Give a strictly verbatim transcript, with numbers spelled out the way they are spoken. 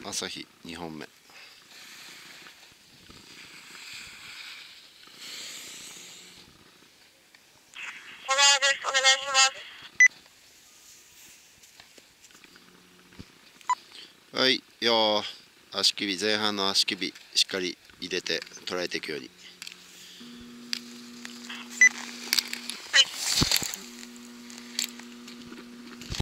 朝日にほんめ。 小川です。お願いします。 はい、よー足首、前半の足首しっかり入れて捉えていくように。